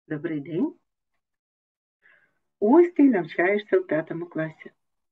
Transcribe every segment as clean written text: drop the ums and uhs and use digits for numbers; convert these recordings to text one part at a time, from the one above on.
Добрий день. Ось ти навчаєшся в 5 класі.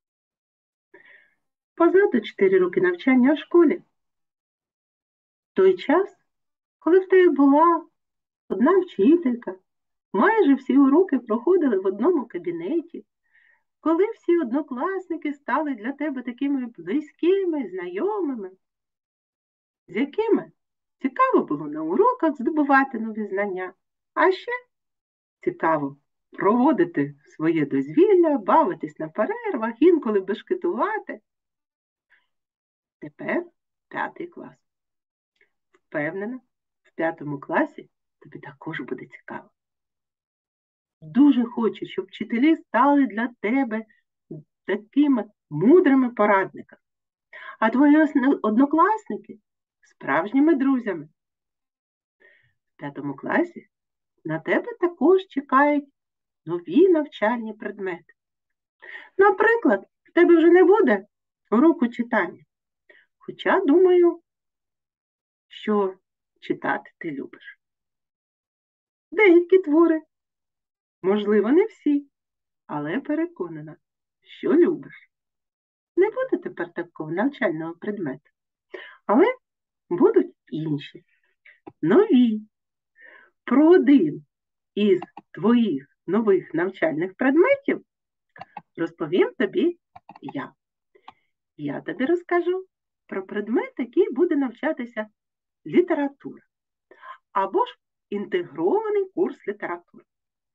Позаду 4 роки навчання в школі. Той час, коли в тебе була одна вчителька, майже всі уроки проходили в одному кабінеті, коли всі однокласники стали для тебе такими близькими, знайомими, з якими цікаво було на уроках здобувати нові знання, а ще цікаво проводити своє дозвілля, бавитись на перервах, інколи бешкетувати. Тепер 5 клас. Впевнена, в 5 класі тобі також буде цікаво. Дуже хочу, щоб вчителі стали для тебе такими мудрими порадниками, а твої однокласники – справжніми друзями. В 5 класі на тебе також чекають нові навчальні предмети. Наприклад, в тебе вже не буде уроку читання. Хоча, думаю, що читати ти любиш. Деякі твори, можливо, не всі, але переконана, що любиш. Не буде тепер такого навчального предмету, але будуть інші, нові. Про один із твоїх нових навчальних предметів розповім тобі я. Я тобі розкажу про предмет, який буде навчатися література, або ж інтегрований курс літератури.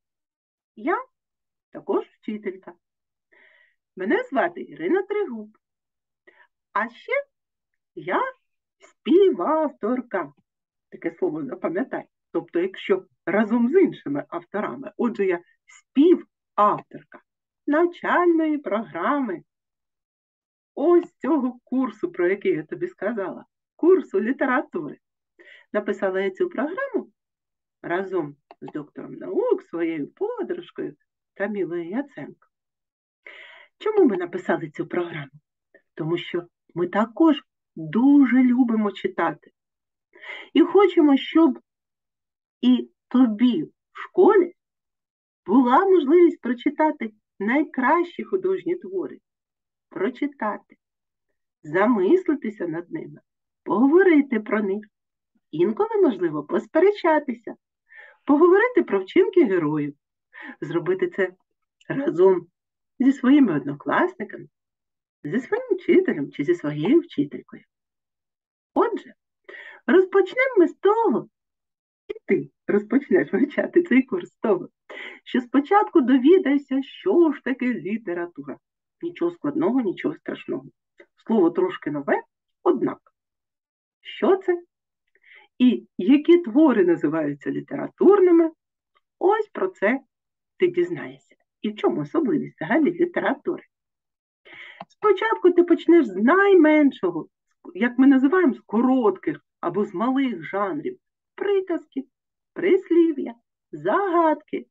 Я також вчителька. Мене звати Ірина Тригуб. А ще я співавторка. Таке слово запам'ятай. Тобто, якщо разом з іншими авторами. Отже, я співавторка навчальної програми. Ось цього курсу, про який я тобі сказала. Курсу літератури. Написала я цю програму разом з доктором наук, своєю подружкою Камілою Яценко. Чому ми написали цю програму? Тому що ми також дуже любимо читати. І хочемо, щоб і тобі в школі була можливість прочитати найкращі художні твори. Прочитати, замислитися над ними, поговорити про них. Інколи, можливо, посперечатися, поговорити про вчинки героїв, зробити це разом зі своїми однокласниками, зі своїм вчителем чи зі своєю вчителькою. Отже, розпочнемо ми з того, і ти розпочнеш вивчати цей курс з того, що спочатку довідайся, що ж таке література. Нічого складного, нічого страшного. Слово трошки нове, однак. Що це? І які твори називаються літературними? Ось про це ти дізнаєшся. І в чому особливість взагалі літератури? Спочатку ти почнеш з найменшого, як ми називаємо, з коротких або з малих жанрів. Приказки, прислів'я, загадки.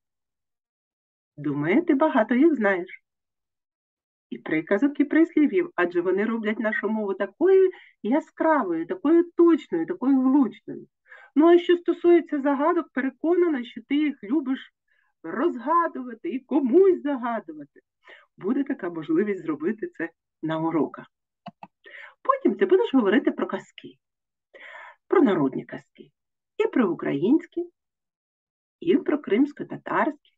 Думаю, ти багато їх знаєш. І приказок, і прислів'їв, адже вони роблять нашу мову такою яскравою, такою точною, такою влучною. Ну, а що стосується загадок, переконана, що ти їх любиш розгадувати і комусь загадувати. Буде така можливість зробити це на уроках. Потім ти будеш говорити про казки, про народні казки, і про українські, і про кримсько-татарські,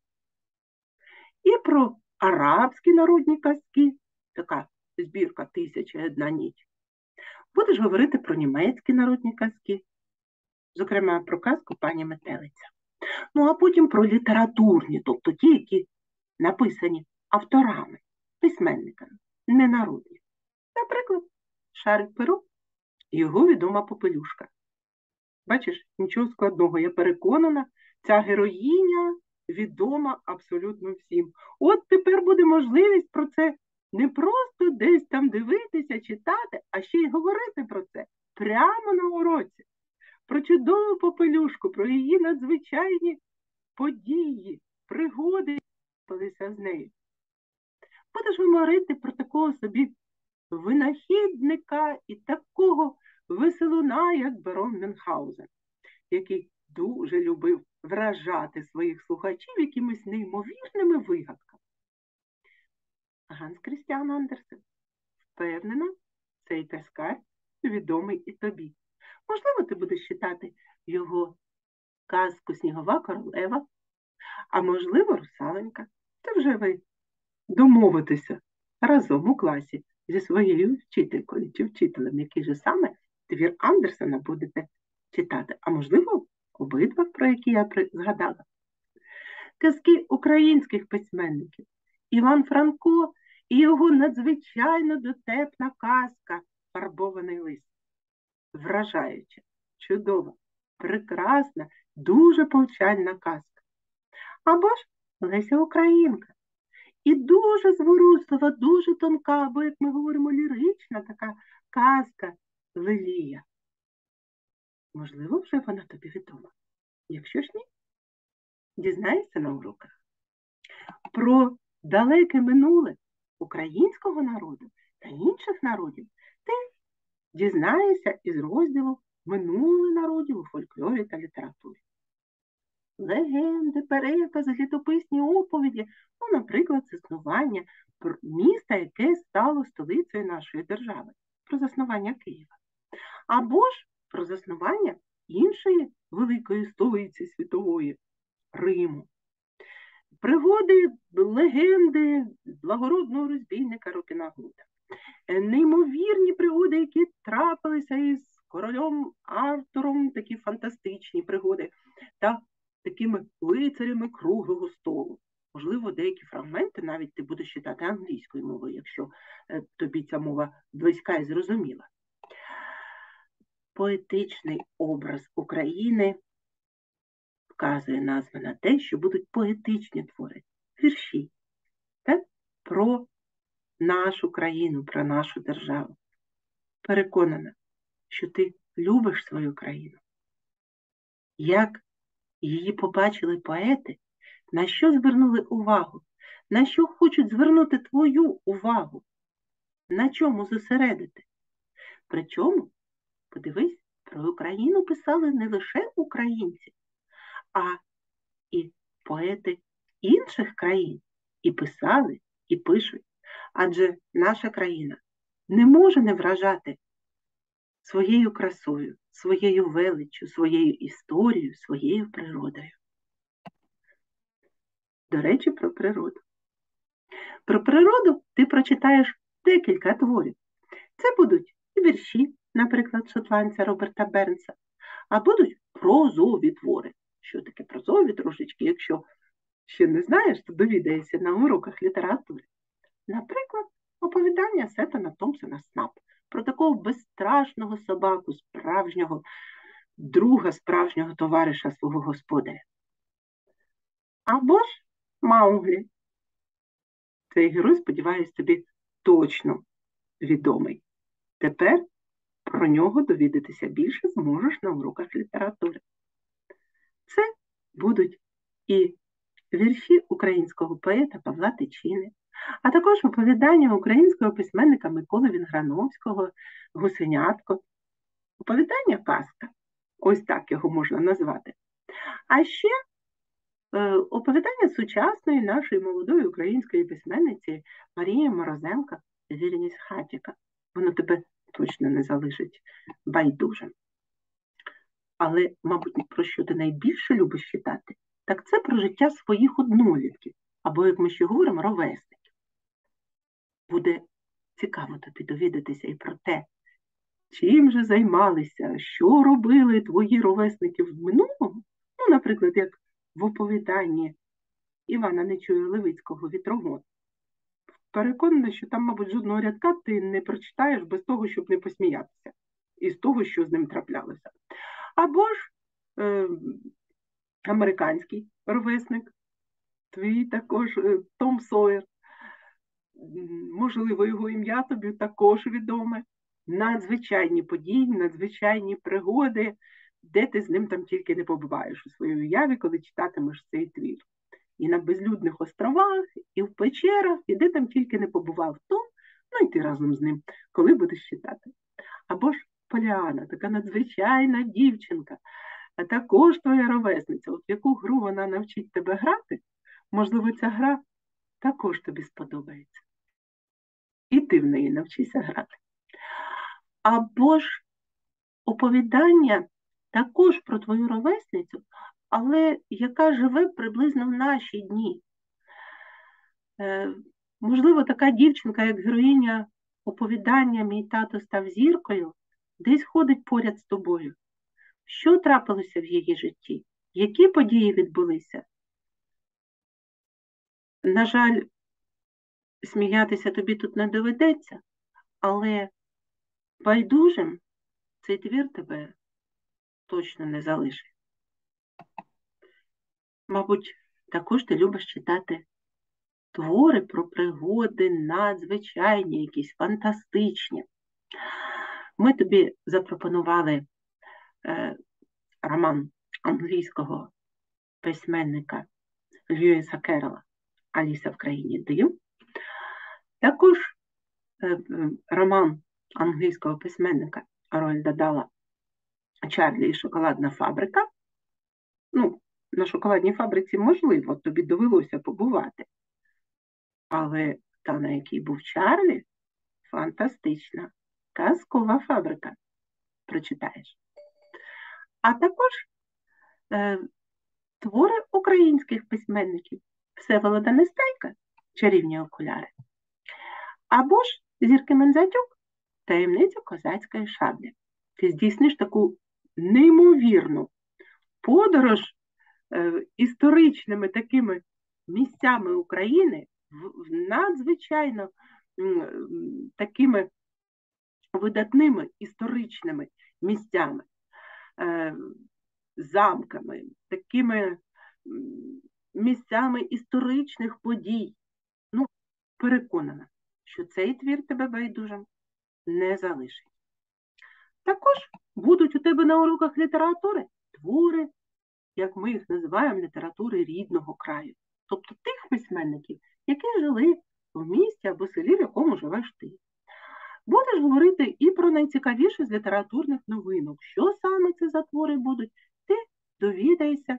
і про арабські народні казки, така збірка «1001 ніч». Будеш говорити про німецькі народні казки, зокрема про казку «Пані Метелиця». Ну, а потім про літературні, тобто ті, які написані авторами, письменниками, не народні. Наприклад, Шарик Перо і його відома Попелюшка. Бачиш, нічого складного, я переконана, ця героїня відома абсолютно всім. От тепер буде можливість про це не просто десь там дивитися, читати, а ще й говорити про це прямо на уроці. Про чудову Попелюшку, про її надзвичайні події, пригоди, з нею. Будеш говорити про такого собі винахідника і такого веселуна, як барон Мюнхгаузен, який дуже любив вражати своїх слухачів якимись неймовірними вигадками. Ганс Крістіан Андерсен. Впевнена, цей казкар відомий і тобі. Можливо, ти будеш читати його казку «Снігова королева», а можливо, «Русаленька». Це вже ви домовитеся разом у класі зі своєю вчителькою чи вчителем, який же саме твір Андерсена будете читати. А можливо, обидва, про які я згадала. Казки українських письменників. Іван Франко і його надзвичайно дотепна казка «Фарбований лист». Вражаюча, чудова, прекрасна, дуже повчальна казка. Або ж Леся Українка. І дуже зворушлива, дуже тонка, або, як ми говоримо, лірична така казка Лелія. Можливо, вже вона тобі відома. Якщо ж ні, дізнаєшся на уроках. Про далеке минуле українського народу та інших народів ти дізнаєшся із розділу «Минуле народів у фольклорі та літературі». Легенди, перекази, літописні оповіді, наприклад, заснування міста, яке стало столицею нашої держави, про заснування Києва. Або ж про заснування іншої великої столиці світової – Риму. Пригоди, легенди благородного розбійника Робіна Гуда. Неймовірні пригоди, які трапилися із королем Артуром, такі фантастичні пригоди, та такими лицарями круглого столу. Можливо, деякі фрагменти навіть ти будеш читати англійською мовою, якщо тобі ця мова близька і зрозуміла. Поетичний образ України вказує назва на те, що будуть поетичні твори, вірші, так? Про нашу країну, про нашу державу. Переконана, що ти любиш свою країну. Як її побачили поети, на що звернули увагу, на що хочуть звернути твою увагу, на чому зосередити. Причому, подивись, про Україну писали не лише українці, а і поети інших країн і писали, і пишуть. Адже наша країна не може не вражати своєю красою, своєю величчю, своєю історією, своєю природою. До речі, про природу. Про природу ти прочитаєш декілька творів. Це будуть і вірші, наприклад, шотландця Роберта Бернса, а будуть прозові твори. Що таке прозові трошечки, якщо ще не знаєш, то довідаєшся на уроках літератури. Наприклад, оповідання Сеттона Томпсона «Снап» про такого безстрашного собаку, справжнього друга, справжнього товариша свого господаря. Або ж Мауглі. Цей герой, сподіваюсь, тобі точно відомий. Тепер про нього довідатися більше зможеш на уроках літератури. Це будуть і вірші українського поета Павла Тичини, а також оповідання українського письменника Миколи Вінграновського «Гусенятко». Оповідання казка, ось так його можна назвати. А ще оповідання сучасної нашої молодої української письменниці Марії Морозенко «Вірність хатіка». Воно тебе точно не залишить байдужим. Але, мабуть, про що ти найбільше любиш читати, так це про життя своїх однолітків, або, як ми ще говоримо, ровесників. Буде цікаво тобі довідатися і про те, чим же займалися, що робили твої ровесники в минулому, наприклад, як в оповіданні Івана Нечуя Левицького «Вітрогон». Переконана, що там, мабуть, жодного рядка ти не прочитаєш без того, щоб не посміятися, із того, що з ним траплялося. Або ж американський ровесник, твій також Том Сойер. Можливо, його ім'я тобі також відоме. Надзвичайні події, надзвичайні пригоди, де ти з ним там тільки не побуваєш у своїй уяві, коли читатимеш цей твір. І на безлюдних островах, і в печерах, і де там тільки не побував Том, і ти разом з ним, коли будеш читати. Або ж Поліана, така надзвичайна дівчинка, а також твоя ровесниця. От в яку гру вона навчить тебе грати, можливо, ця гра також тобі сподобається. І ти в неї навчишся грати. Або ж оповідання також про твою ровесницю, але яка живе приблизно в наші дні. Можливо, така дівчинка, як героїня оповідання «Мій тато став зіркою», десь ходить поряд з тобою. Що трапилося в її житті? Які події відбулися? На жаль, сміятися тобі тут не доведеться, але байдужим цей твір тебе точно не залишить. Мабуть, також ти любиш читати твори про пригоди надзвичайні, якісь фантастичні. Ми тобі запропонували роман англійського письменника Льюіса Керрола «Аліса в країні див». Також роман англійського письменника Рольда Дала «Чарлі і шоколадна фабрика». Ну, на шоколадній фабриці, можливо, тобі довелося побувати. Але та, на якій був Чарлі, фантастична, казкова фабрика. Прочитаєш. А також твори українських письменників Всеволода Нестайка «Чарівні окуляри». Або ж Зірки Мензатюк «Таємниця козацької шаблі». Ти здійсниш таку неймовірну подорож історичними такими місцями України, надзвичайно такими видатними історичними місцями, замками, такими місцями історичних подій. Ну, переконана, що цей твір тебе байдужим не залишить. Також будуть у тебе на уроках літератури твори, як ми їх називаємо, літератури рідного краю. Тобто тих письменників, які жили в місті або селі, в якому живеш ти. Будеш говорити і про найцікавіше з літературних новинок. Що саме це за твори будуть, ти довідаєшся,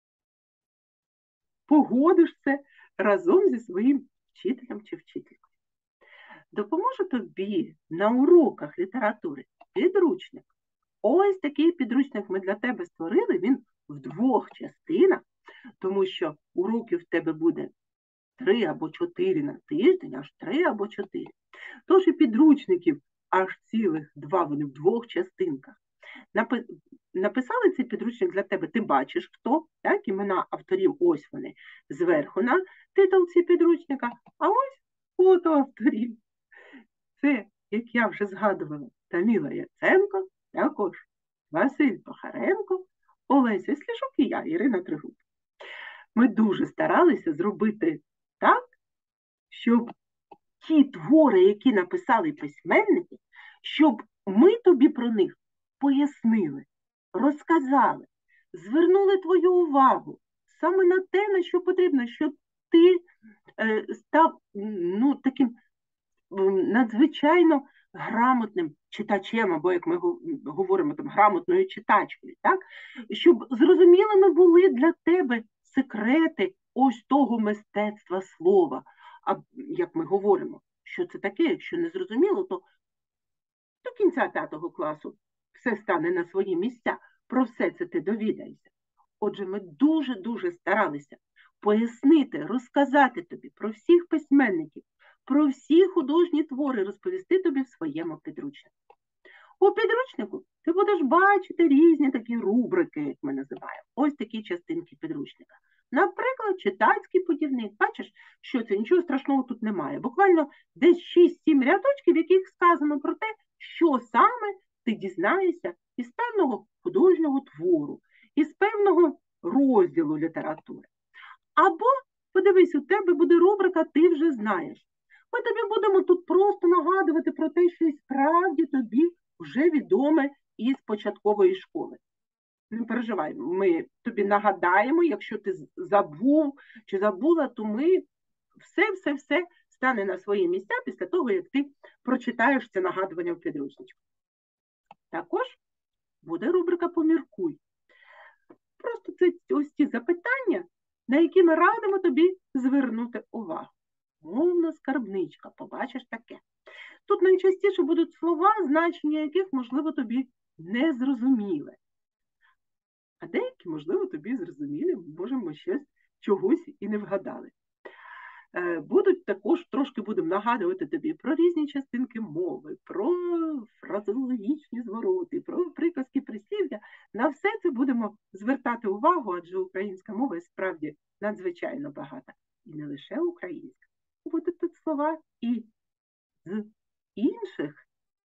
погодиш це разом зі своїм вчителем чи вчителькою. Допоможе тобі на уроках літератури підручник. Ось такий підручник ми для тебе створили, він в 2 частинах, тому що уроків в тебе буде 3 або 4 на тиждень, аж 3 або 4. Тож і підручників аж цілих 2, вони в 2 частинках. Написали цей підручник для тебе, ти бачиш хто, так, імена авторів, ось вони, зверху на титулці підручника, а ось фото авторів. Це, як я вже згадувала, Таміла Яценко, також Василь Похаренко, Олеся Слішук і я, Ірина Тригуб. Ми дуже старалися зробити так, щоб ті твори, які написали письменники, щоб ми тобі про них пояснили, розказали, звернули твою увагу саме на те, на що потрібно, щоб ти став таким надзвичайно грамотним читачем, або, як ми говоримо, там, грамотною читачкою, так? Щоб зрозумілими були для тебе секрети ось того мистецтва слова. А як ми говоримо, що це таке, якщо не зрозуміло, то до кінця 5 класу все стане на свої місця, про все це ти довідаєшся. Отже, ми дуже-дуже старалися пояснити, розказати тобі про всіх письменників, про всі художні твори, розповісти тобі в своєму підручнику. У підручнику ти будеш бачити різні такі рубрики, як ми називаємо, ось такі частинки підручника. Наприклад, читацький путівник. Бачиш, що це, нічого страшного тут немає. Буквально десь 6-7 рядочків, в яких сказано про те, що саме ти дізнаєшся із певного художнього твору, із певного розділу літератури. Або, подивись, у тебе буде рубрика «Ти вже знаєш». Ми тобі будемо тут просто нагадувати про те, що і справді тобі вже відоме із початкової школи. Не переживай, ми тобі нагадаємо, якщо ти забув чи забула, то ми все стане на свої місця після того, як ти прочитаєш це нагадування в підручнику. Також буде рубрика «Поміркуй». запитання, на які ми радимо тобі звернути увагу. Мовна скарбничка, побачиш таке. Тут найчастіше будуть слова, значення яких, можливо, тобі не зрозуміли. А деякі, можливо, тобі зрозуміли, можемо щось чогось і не вгадали. Будуть також, трошки будемо нагадувати тобі про різні частинки мови, про фразеологічні звороти, про приказки, прислів'я. На все це будемо звертати увагу, адже українська мова є справді надзвичайно багата. І не лише українська. Будуть тут слова і з інших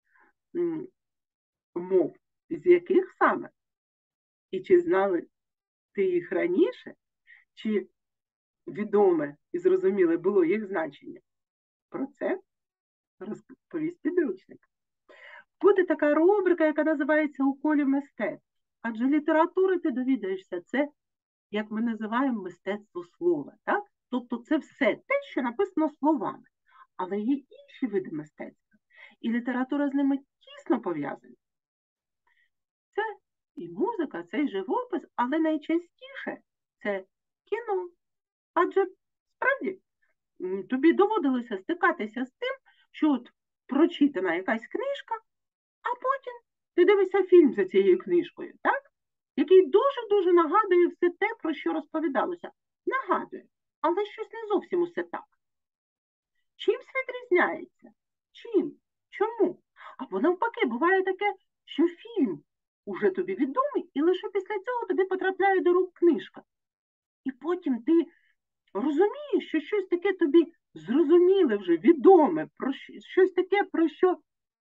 мов, з яких саме? І чи знали ти їх раніше, чи відоме і зрозуміле було їх значення? Про це розповість підручник. Буде така рубрика, яка називається «У колі мистецтв». Адже літератури ти довідаєшся, це, як ми називаємо, мистецтво слова. Так? Тобто це все те, що написано словами. Але є інші види мистецтва. І література з ними тісно пов'язана. Це і музика, це і живопис, але найчастіше це кіно. Адже, справді, тобі доводилося стикатися з тим, що от прочитана якась книжка, а потім ти дивишся фільм за цією книжкою, так? Який дуже-дуже нагадує все те, про що розповідалося. Нагадує, але щось не зовсім усе так. Чим світ різняється? Чим? Чому? Або навпаки, буває таке, що фільм уже тобі відомий, і лише після цього тобі потрапляє до рук книжка. І потім ти розумієш, що щось таке тобі зрозуміле вже, відоме, про щось таке, про що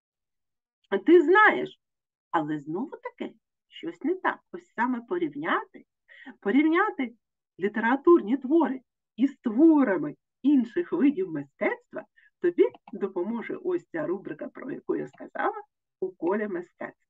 ти знаєш. Але знову таки, щось не так. Ось саме порівняти літературні твори із творами інших видів мистецтва, тобі допоможе ось ця рубрика, про яку я сказала, «У колі мистецтва».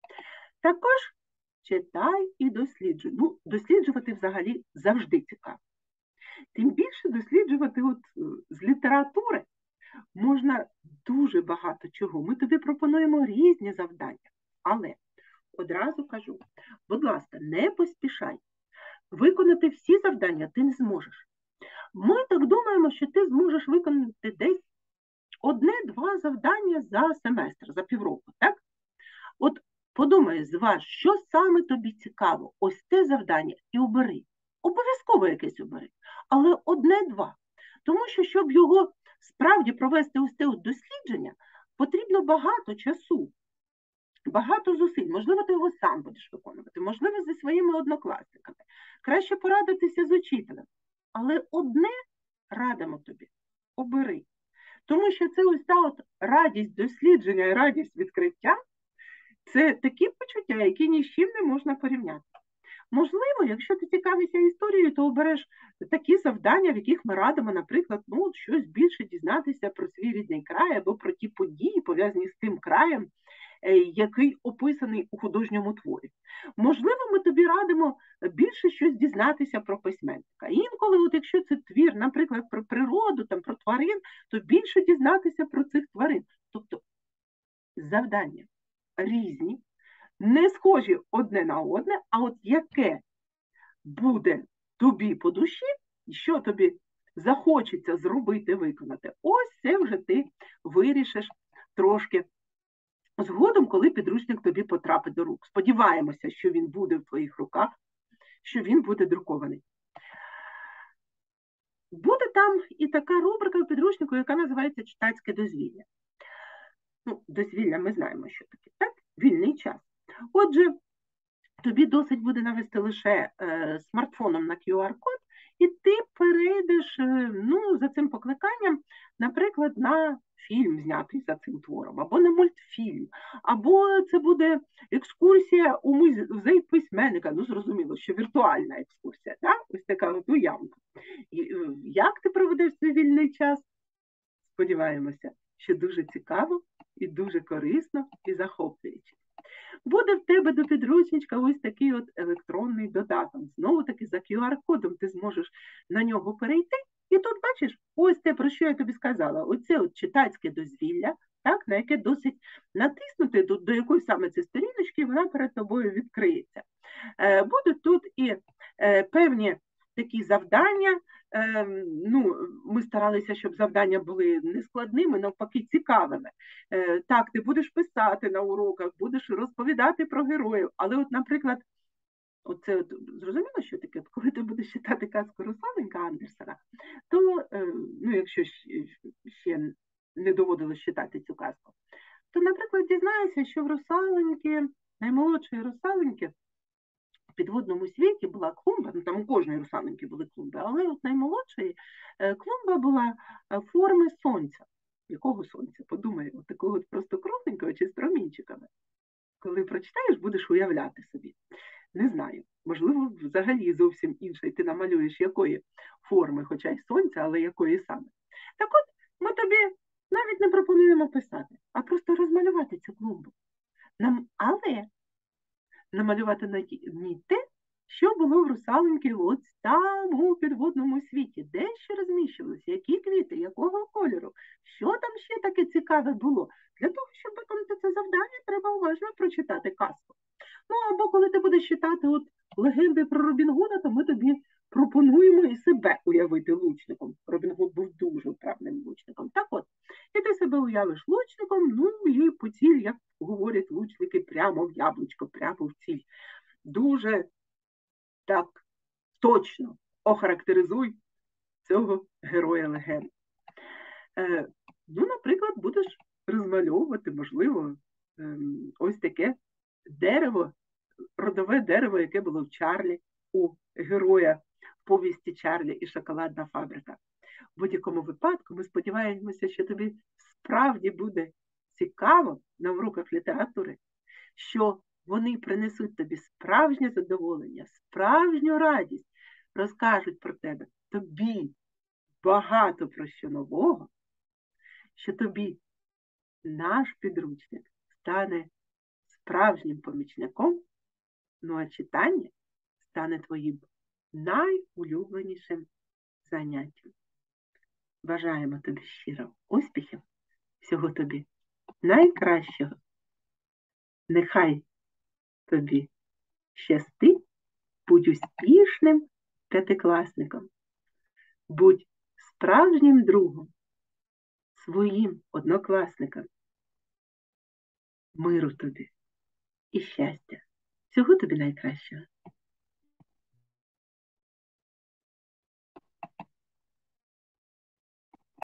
Також читай і досліджуй. Ну, досліджувати взагалі завжди цікаво. Тим більше досліджувати з літератури можна дуже багато чого. Ми тобі пропонуємо різні завдання. Але одразу кажу, будь ласка, не поспішай. Виконати всі завдання ти не зможеш. Ми так думаємо, що ти зможеш виконати десь одне-два завдання за семестр, за півроку, так? От подумай, зваж, що саме тобі цікаво, ось те завдання і обери. Обов'язково якесь обери, але одне-два. Тому що, щоб його справді провести ось це дослідження, потрібно багато часу, багато зусиль. Можливо, ти його сам будеш виконувати, можливо, зі своїми однокласниками. Краще порадитися з учителем. Але одне радимо тобі – обери. Тому що це ось та от радість дослідження і радість відкриття – це такі почуття, які ні з чим не можна порівняти. Можливо, якщо ти цікавишся історією, то обереш такі завдання, в яких ми радимо, наприклад, щось більше дізнатися про свій рідний край або про ті події, пов'язані з тим краєм, який описаний у художньому творі. Можливо, ми тобі радимо більше щось дізнатися про письменника. Інколи, якщо це твір, наприклад, про природу, про тварин, то більше дізнатися про цих тварин. Тобто завдання різні, не схожі одне на одне, а от яке буде тобі по душі, що тобі захочеться зробити, виконати, ось це вже ти вирішиш трошки згодом, коли підручник тобі потрапить до рук. Сподіваємося, що він буде в твоїх руках, що він буде друкований. Буде там і така рубрика в підручнику, яка називається «Читацьке дозвілля». Дозвілля ми знаємо, що таке, так? Вільний час. Отже, тобі досить буде навести лише смартфоном на QR-код, і ти перейдеш за цим покликанням, наприклад, на фільм, знятий за цим твором, або на мультфільм, або це буде екскурсія у музей письменника, зрозуміло, що віртуальна екскурсія, так? Ось така от уявка. Як ти проведеш свій вільний час? Сподіваємося, що дуже цікаво і дуже корисно і захоплююче. Буде в тебе до підручничка ось такий от електронний додаток. Знову-таки за QR-кодом ти зможеш на нього перейти. І тут, бачиш, ось те, про що я тобі сказала. Оце от читацьке дозвілля, так, на яке досить натиснути, до якої саме ці сторіночки, вона перед тобою відкриється. Будуть тут і певні такі завдання. Ну, ми старалися, щоб завдання були не складними, навпаки, цікавими. Так, ти будеш писати на уроках, будеш розповідати про героїв, але от, наприклад, оце от, зрозуміло, що таке, коли ти будеш читати казку «Русаленька» Андерсена, то, ну, якщо ще не доводилось читати цю казку, то, наприклад, дізнаєшся, що в Русаленьки, наймолодшої Русаленьки, в підводному світі була клумба, ну там у кожної русалоньки були клумби, але от наймолодшої клумба була форми сонця. Якого сонця? Подумай, от такого просто кругленького чи з промінчиками. Коли прочитаєш, будеш уявляти собі. Не знаю, можливо, взагалі зовсім інше, і ти намалюєш якої форми, хоча й сонця, але якої саме. Так от, ми тобі навіть не пропонуємо писати, а просто розмалювати цю клумбу. Але намалювати на ній те, що було в русалоньки от там у підводному світі, де ще розміщувалися, які квіти, якого кольору, що там ще таке цікаве було. Для того, щоб виконати це завдання, треба уважно прочитати казку. Ну, або коли ти будеш читати от легенди про Робін Гуда, то ми тобі пропонуємо і себе уявити лучником. Робін Гуд був дуже вправним лучником. Так от, і ти себе уявиш лучником, ну і по ціль, як говорять лучники, прямо в яблучко, прямо в ціль. Дуже так точно охарактеризуй цього героя легенди. Ну, наприклад, будеш розмальовувати, можливо, ось таке дерево, родове дерево, яке було в Чарлі, у героя в повісті «Чарлі і шоколадна фабрика». В будь-якому випадку ми сподіваємося, що тобі справді буде цікаво на уроках літератури, що вони принесуть тобі справжнє задоволення, справжню радість, розкажуть про тебе, тобі багато про що нового, що тобі наш підручник стане справжнім помічником, ну а читання стане твоїм найулюбленішим заняттям. Бажаємо тобі щиро успіхів, всього тобі найкращого. Нехай тобі щастить, будь успішним п'ятикласником, будь справжнім другом своїм однокласникам. Миру тобі і щастя. Всього тобі найкращого.